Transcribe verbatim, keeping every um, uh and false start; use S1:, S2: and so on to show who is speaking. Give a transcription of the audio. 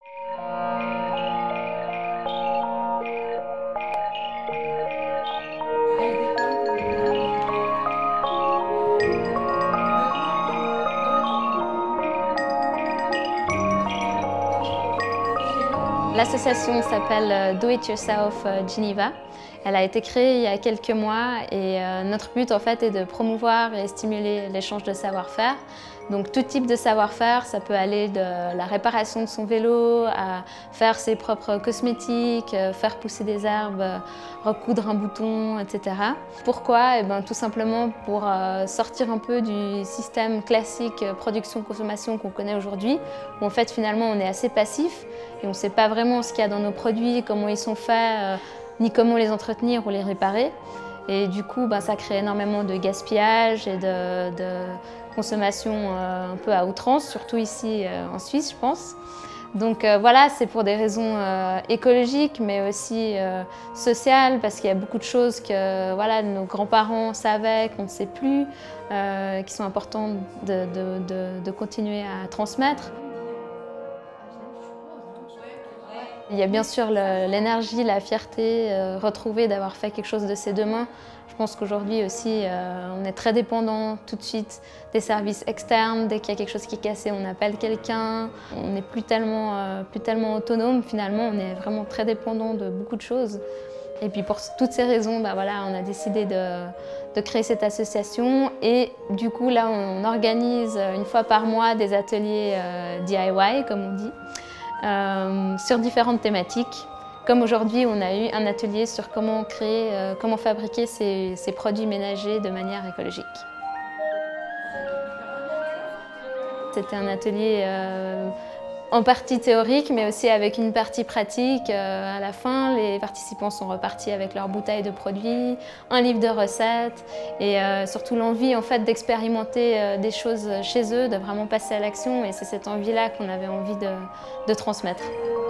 S1: L'association s'appelle Do It Yourself Geneva. Elle a été créée il y a quelques mois et notre but en fait est de promouvoir et stimuler l'échange de savoir-faire. Donc tout type de savoir-faire, ça peut aller de la réparation de son vélo à faire ses propres cosmétiques, faire pousser des herbes, recoudre un bouton, et cetera. Pourquoi? Eh bien, tout simplement pour sortir un peu du système classique production-consommation qu'on connaît aujourd'hui, où en fait finalement on est assez passif et on ne sait pas vraiment ce qu'il y a dans nos produits, comment ils sont faits, ni comment les entretenir ou les réparer. Et du coup, ben, ça crée énormément de gaspillage et de, de consommation euh, un peu à outrance, surtout ici euh, en Suisse, je pense. Donc euh, voilà, c'est pour des raisons euh, écologiques, mais aussi euh, sociales, parce qu'il y a beaucoup de choses que voilà, nos grands-parents savaient, qu'on ne sait plus, euh, qui sont importantes de, de, de, de continuer à transmettre. Il y a bien sûr l'énergie, la fierté euh, retrouvée d'avoir fait quelque chose de ses deux mains. Je pense qu'aujourd'hui aussi, euh, on est très dépendant tout de suite des services externes. Dès qu'il y a quelque chose qui est cassé, on appelle quelqu'un. On n'est plus tellement, euh, plus tellement autonome finalement, on est vraiment très dépendant de beaucoup de choses. Et puis pour toutes ces raisons, bah voilà, on a décidé de, de créer cette association et du coup là on organise une fois par mois des ateliers euh, D I Y comme on dit. Euh, sur différentes thématiques. Comme aujourd'hui, on a eu un atelier sur comment créer, euh, comment fabriquer ces, ces produits ménagers de manière écologique. C'était un atelier euh, en partie théorique, mais aussi avec une partie pratique. Euh, à la fin, les participants sont repartis avec leurs bouteilles de produits, un livre de recettes et euh, surtout l'envie en fait, d'expérimenter euh, des choses chez eux, de vraiment passer à l'action. Et c'est cette envie-là qu'on avait envie de, de transmettre.